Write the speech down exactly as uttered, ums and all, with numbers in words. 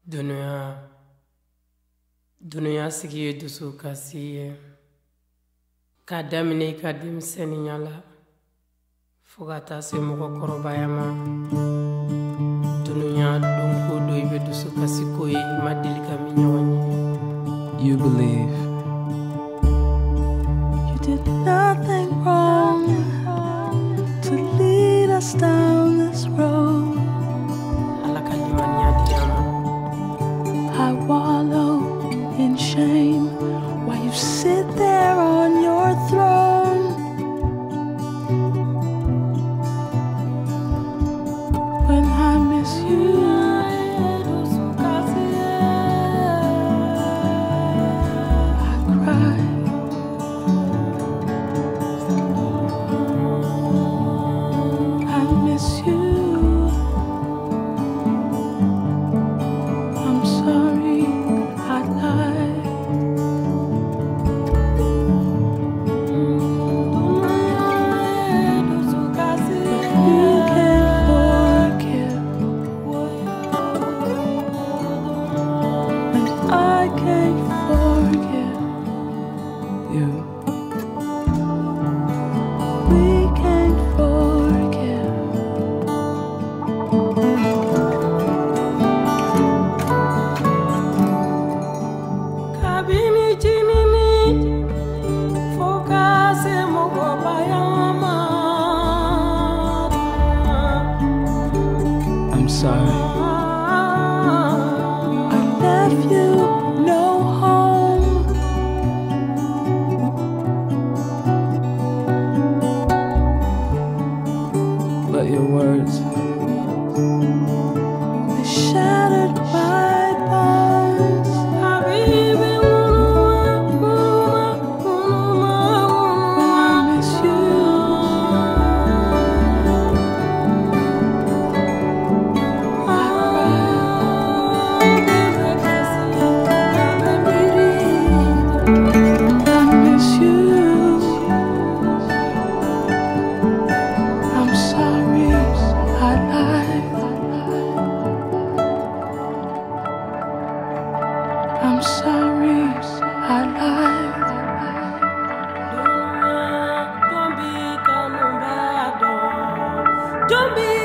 Dunia Dunia sigi dusu kasi kadamine kadim seninyala fogata se moko korobayama dunia donko do ibe dusu kasi koyi madilika minyoni. You believe you did nothing wrong to lead us down this road. I wallow in shame while you sit there on your throne. When I miss you, I cry. I miss you. I'm sorry I lied. You can't forgive, and I can't forgive you. We can't forgive. Kabini jinini fokase moko bayama. I'm sorry. I left you no home. But your words, They shattered my bones. When I miss you, I cry. I miss you. I'm sorry I lied. I'm sorry I lied. Don't be